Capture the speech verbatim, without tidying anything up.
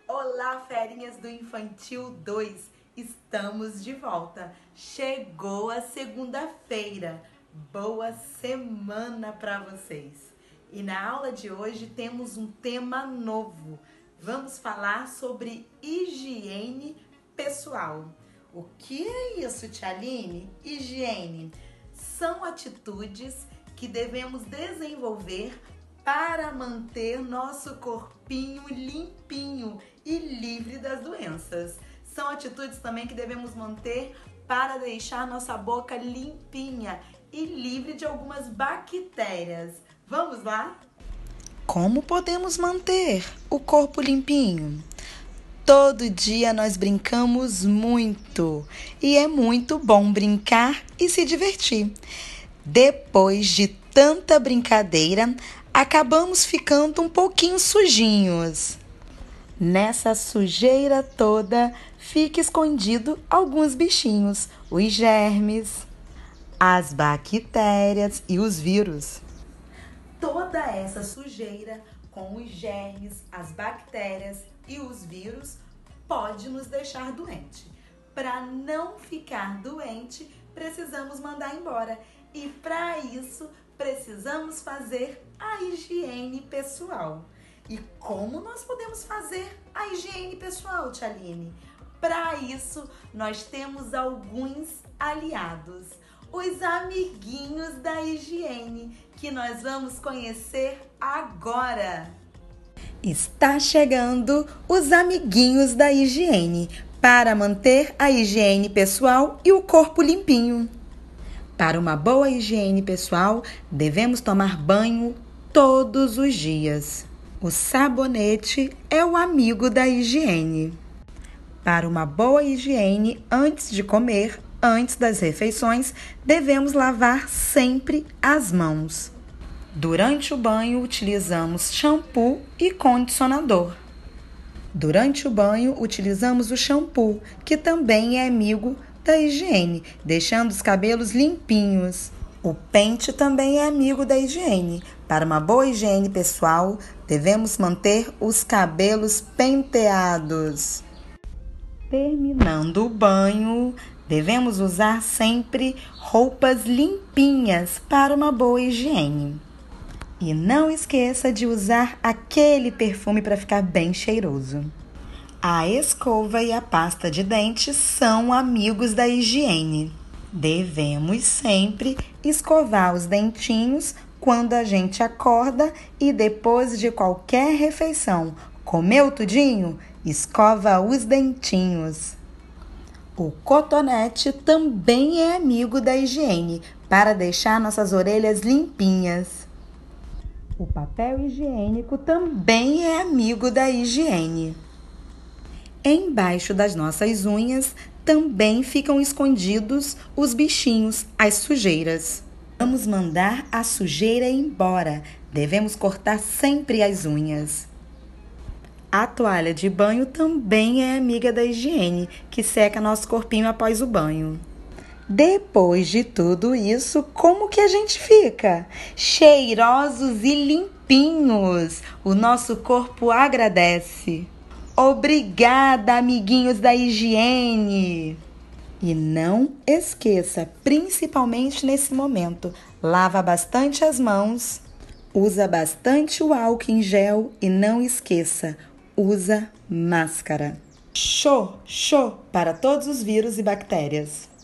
Olá, ferinhas do Infantil dois! Estamos de volta. Chegou a segunda-feira. Boa semana para vocês. E na aula de hoje temos um tema novo. Vamos falar sobre higiene pessoal. O que é isso, Tia Aline? Higiene são atitudes que devemos desenvolver para manter nosso corpinho limpinho e livre das doenças. São atitudes também que devemos manter para deixar nossa boca limpinha e livre de algumas bactérias. Vamos lá? Como podemos manter o corpo limpinho? Todo dia nós brincamos muito e é muito bom brincar e se divertir. Depois de tanta brincadeira, acabamos ficando um pouquinho sujinhos. Nessa sujeira toda, fica escondido alguns bichinhos, os germes, as bactérias e os vírus. Toda essa sujeira com os germes, as bactérias e os vírus pode nos deixar doente. Para não ficar doente, precisamos mandar embora. E para isso, precisamos fazer a higiene pessoal. E como nós podemos fazer a higiene pessoal, Tia Aline? Para isso, nós temos alguns aliados, os amiguinhos da higiene, que nós vamos conhecer agora. Está chegando os amiguinhos da higiene, para manter a higiene pessoal e o corpo limpinho. Para uma boa higiene pessoal, devemos tomar banho todos os dias. O sabonete é o amigo da higiene. Para uma boa higiene, antes de comer, antes das refeições, devemos lavar sempre as mãos. Durante o banho, utilizamos shampoo e condicionador. Durante o banho, utilizamos o shampoo, que também é amigo da higiene, deixando os cabelos limpinhos. O pente também é amigo da higiene. Para uma boa higiene pessoal, devemos manter os cabelos penteados. Terminando o banho, devemos usar sempre roupas limpinhas para uma boa higiene. E não esqueça de usar aquele perfume para ficar bem cheiroso. A escova e a pasta de dente são amigos da higiene. Devemos sempre escovar os dentinhos quando a gente acorda e depois de qualquer refeição. Comeu tudinho? Escova os dentinhos. O cotonete também é amigo da higiene, para deixar nossas orelhas limpinhas. O papel higiênico também é amigo da higiene. Embaixo das nossas unhas também ficam escondidos os bichinhos, as sujeiras. Vamos mandar a sujeira embora. Devemos cortar sempre as unhas. A toalha de banho também é amiga da higiene, que seca nosso corpinho após o banho. Depois de tudo isso, como que a gente fica? Cheirosos e limpinhos. O nosso corpo agradece. Obrigada, amiguinhos da higiene! E não esqueça, principalmente nesse momento, lava bastante as mãos, usa bastante o álcool em gel e não esqueça, usa máscara. Show, show para todos os vírus e bactérias!